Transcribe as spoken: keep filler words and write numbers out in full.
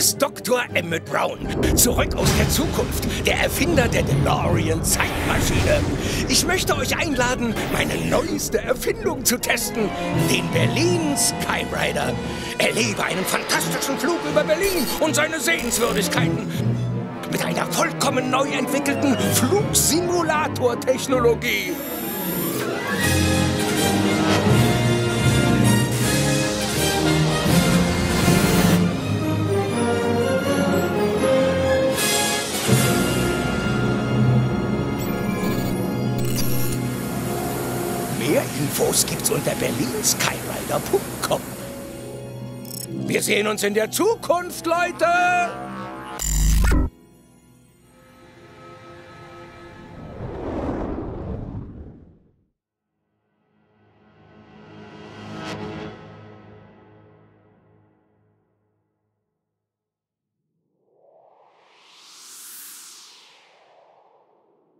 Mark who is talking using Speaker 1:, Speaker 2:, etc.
Speaker 1: ist Doktor Emmett Brown, zurück aus der Zukunft, der Erfinder der DeLorean-Zeitmaschine. Ich möchte euch einladen, meine neueste Erfindung zu testen, den Berlin Skyrider. Erlebe einen fantastischen Flug über Berlin und seine Sehenswürdigkeiten. Mit einer vollkommen neu entwickelten Flugsimulator-Technologie. Mehr Infos gibt's unter berlin skyrider punkt com. Wir sehen uns in der Zukunft, Leute!